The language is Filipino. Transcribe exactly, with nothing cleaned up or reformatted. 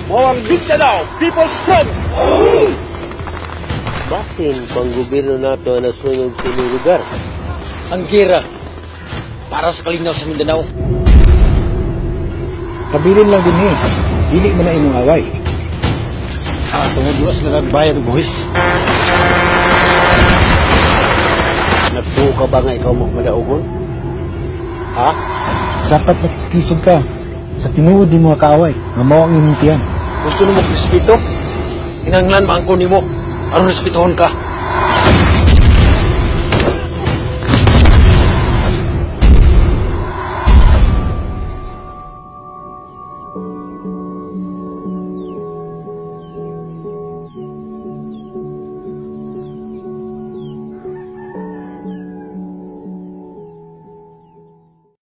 Wawang Mindanao, People's Front! Basin pang gobyerno nato na nasunog sa inyong lugar. Ang gira para sa kalinaw sa Mindanao. Kabilin lang din eh. Dili mo na imong away. Ah, tungod sila nagbayad ng buhis. Nagtuo ka ba nga ikaw mo madaugon? Ha? Dapat nakikisog ka sa tinuod din mga kaaway nga mao ang inyong tiyan. Gusto mo respeto? Kinanglan maangko nimo aron respetuhon ka.